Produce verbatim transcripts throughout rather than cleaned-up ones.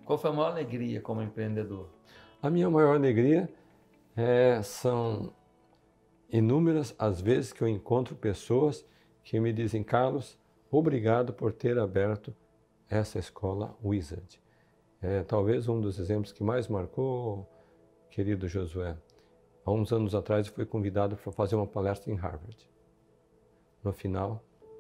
Qual foi a maior alegria como empreendedor? A minha maior alegria é, são inúmeras as vezes que eu encontro pessoas que me dizem: Carlos, obrigado por ter aberto essa escola Wizard. É, talvez um dos exemplos que mais marcou, querido Josué, há uns anos atrás eu fui convidado para fazer uma palestra em Harvard. No final,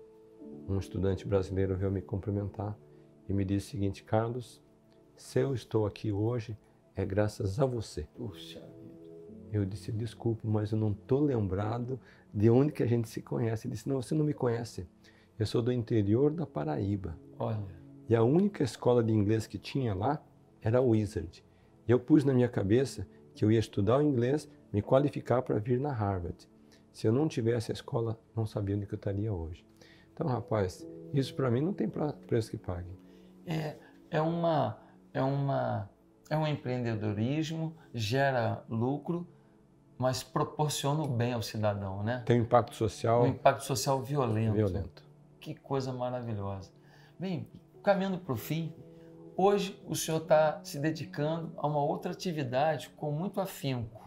um estudante brasileiro veio me cumprimentar e me disse o seguinte: Carlos, se eu estou aqui hoje é graças a você. Puxa vida. Eu disse: desculpe, mas eu não estou lembrado de onde que a gente se conhece. Ele disse: não, você não me conhece. Eu sou do interior da Paraíba. Olha. E a única escola de inglês que tinha lá era a Wizard. E eu pus na minha cabeça que eu ia estudar o inglês, me qualificar para vir na Harvard. Se eu não tivesse a escola, não sabia onde que eu estaria hoje. Então, rapaz, isso para mim não tem preço que pague. É, é, uma, é, uma, é um empreendedorismo, gera lucro, mas proporciona o bem ao cidadão, né? Tem um impacto social... Um impacto social violento. Violento. Que coisa maravilhosa. Bem, caminhando para o fim, hoje o senhor está se dedicando a uma outra atividade com muito afinco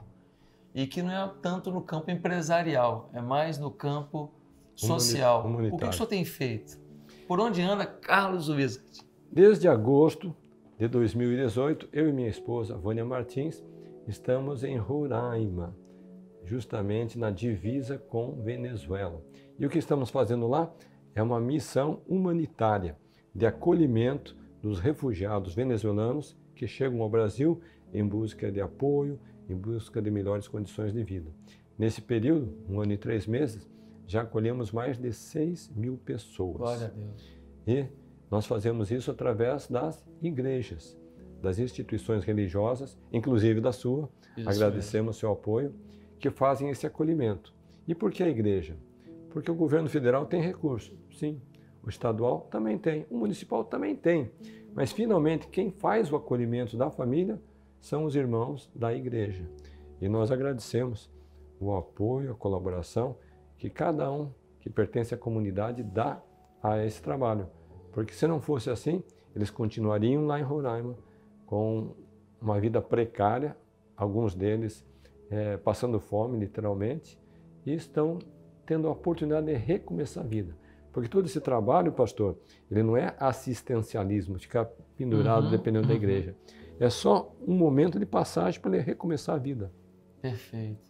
e que não é tanto no campo empresarial, é mais no campo social. Humanitário. O que o senhor tem feito? Por onde anda Carlos Wizard? Desde agosto de dois mil e dezoito, eu e minha esposa, Vânia Martins, estamos em Roraima, justamente na divisa com Venezuela. E o que estamos fazendo lá é uma missão humanitária de acolhimento dos refugiados venezuelanos que chegam ao Brasil em busca de apoio, em busca de melhores condições de vida. Nesse período, um ano e três meses, já acolhemos mais de seis mil pessoas. Glória a Deus. E nós fazemos isso através das igrejas, das instituições religiosas, inclusive da sua. Isso Agradecemos o seu apoio, que fazem esse acolhimento. E por que a igreja? Porque o governo federal tem recurso, sim. O estadual também tem, o municipal também tem. Mas, finalmente, quem faz o acolhimento da família são os irmãos da igreja. E nós agradecemos o apoio, a colaboração que cada um que pertence à comunidade dá a esse trabalho. Porque se não fosse assim, eles continuariam lá em Roraima com uma vida precária, alguns deles é, passando fome, literalmente, e estão tendo a oportunidade de recomeçar a vida. Porque todo esse trabalho, pastor, ele não é assistencialismo, ficar pendurado uhum, dependendo uhum. da igreja. É só um momento de passagem para ele recomeçar a vida. Perfeito.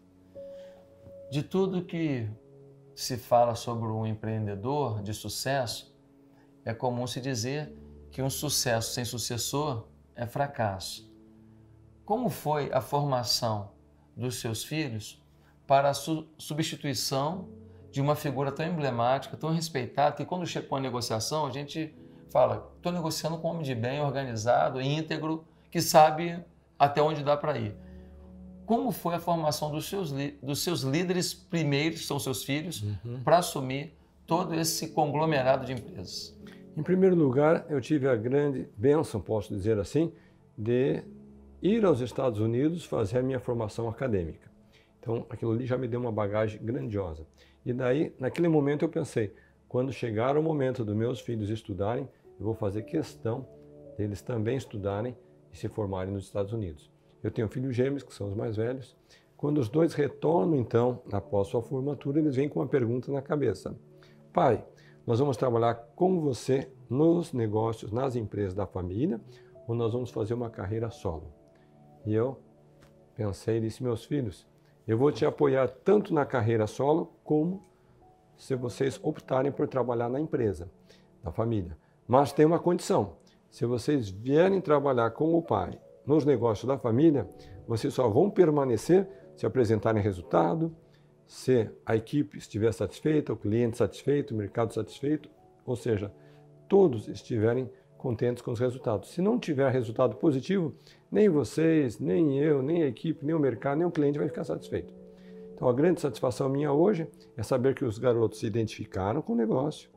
De tudo que se fala sobre um empreendedor de sucesso, é comum se dizer que um sucesso sem sucessor é fracasso. Como foi a formação dos seus filhos para a su- substituição de uma figura tão emblemática, tão respeitada, que quando chega para uma negociação, a gente fala: estou negociando com um homem de bem, organizado, íntegro, que sabe até onde dá para ir. Como foi a formação dos seus, dos seus líderes primeiros, que são seus filhos, uhum. para assumir todo esse conglomerado de empresas? Em primeiro lugar, eu tive a grande bênção, posso dizer assim, de ir aos Estados Unidos fazer a minha formação acadêmica. Então, aquilo ali já me deu uma bagagem grandiosa. E daí, naquele momento, eu pensei: quando chegar o momento dos meus filhos estudarem, eu vou fazer questão deles também estudarem e se formarem nos Estados Unidos. Eu tenho filhos gêmeos, que são os mais velhos. Quando os dois retornam, então, após sua formatura, eles vêm com uma pergunta na cabeça: pai, nós vamos trabalhar com você nos negócios, nas empresas da família, ou nós vamos fazer uma carreira solo? E eu pensei e disse: meus filhos, eu vou te apoiar tanto na carreira solo, como se vocês optarem por trabalhar na empresa da família. Mas tem uma condição: se vocês vierem trabalhar com o pai nos negócios da família, vocês só vão permanecer se apresentarem resultado, se a equipe estiver satisfeita, o cliente satisfeito, o mercado satisfeito, ou seja, todos estiverem contentes com os resultados. Se não tiver resultado positivo, nem vocês, nem eu, nem a equipe, nem o mercado, nem o cliente vai ficar satisfeito. Então, a grande satisfação minha hoje é saber que os garotos se identificaram com o negócio,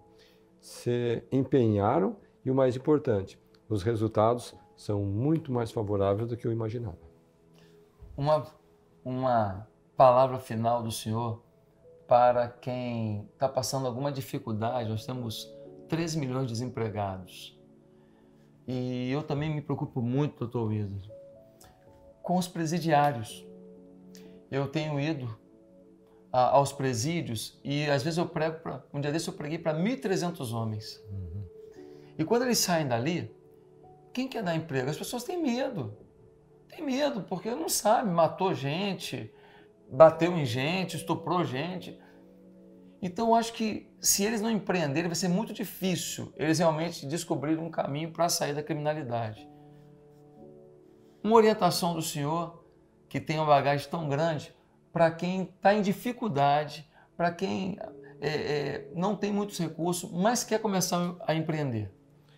se empenharam e, o mais importante, os resultados são muito mais favoráveis do que eu imaginava. Uma, uma palavra final do senhor para quem está passando alguma dificuldade. Nós temos três milhões de desempregados. e eu também me preocupo muito, doutor Wizard, com os presidiários. Eu tenho ido a, aos presídios e às vezes eu prego, pra, um dia desse eu preguei para mil e trezentos homens. Uhum. E quando eles saem dali, quem quer dar emprego? As pessoas têm medo. Tem medo, porque não sabe, matou gente, bateu em gente, estuprou gente. Então eu acho que se eles não empreenderem, vai ser muito difícil eles realmente descobrirem um caminho para sair da criminalidade. Uma orientação do senhor, que tem uma bagagem tão grande, para quem está em dificuldade, para quem é, é, não tem muitos recursos, mas quer começar a empreender.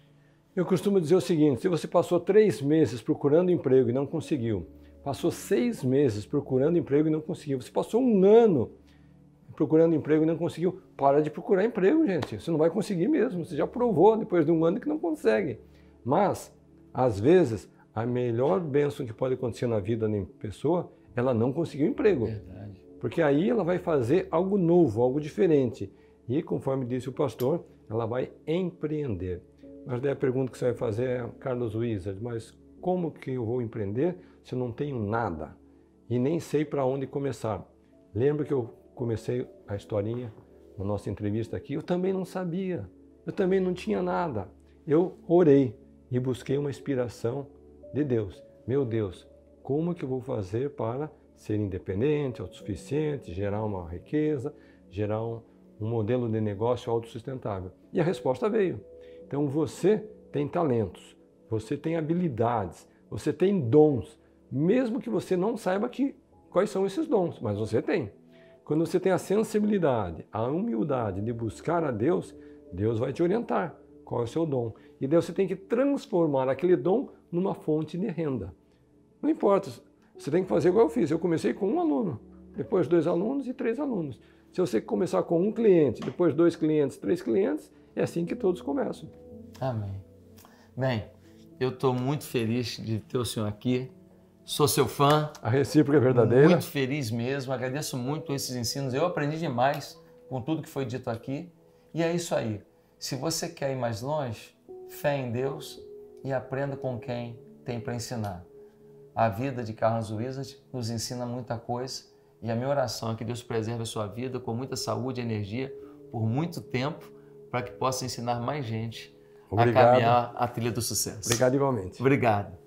Eu costumo dizer o seguinte, se você passou três meses procurando emprego e não conseguiu, passou seis meses procurando emprego e não conseguiu, você passou um ano procurando emprego e não conseguiu, para de procurar emprego, gente. Você não vai conseguir mesmo, você já provou depois de um ano que não consegue. Mas, às vezes, a melhor bênção que pode acontecer na vida da pessoa, ela não conseguiu emprego. Verdade. Porque aí ela vai fazer algo novo, algo diferente. E, conforme disse o pastor, ela vai empreender. Mas daí a pergunta que você vai fazer é, Carlos Wizard, mas como que eu vou empreender se eu não tenho nada? E nem sei para onde começar. Lembra que eu comecei a historinha na nossa entrevista aqui? Eu também não sabia. Eu também não tinha nada. Eu orei e busquei uma inspiração de Deus. Meu Deus, como que eu vou fazer para ser independente, autossuficiente, gerar uma riqueza, gerar um, um modelo de negócio autossustentável? E a resposta veio. Então você tem talentos, você tem habilidades, você tem dons, mesmo que você não saiba que, quais são esses dons, mas você tem. Quando você tem a sensibilidade, a humildade de buscar a Deus, Deus vai te orientar qual é o seu dom. E daí você tem que transformar aquele dom numa fonte de renda. Não importa, você tem que fazer igual eu fiz. Eu comecei com um aluno, depois dois alunos e três alunos. Se você começar com um cliente, depois dois clientes, três clientes, é assim que todos começam. Amém. Bem, eu estou muito feliz de ter o senhor aqui. Sou seu fã. A recíproca é verdadeira. Muito feliz mesmo. Agradeço muito esses ensinos. Eu aprendi demais com tudo que foi dito aqui. E é isso aí. Se você quer ir mais longe, fé em Deus e aprenda com quem tem para ensinar. A vida de Carlos Wizard nos ensina muita coisa. E a minha oração é que Deus preserve a sua vida com muita saúde e energia por muito tempo, para que possa ensinar mais gente Obrigado. a caminhar a trilha do sucesso. Obrigado igualmente. Obrigado.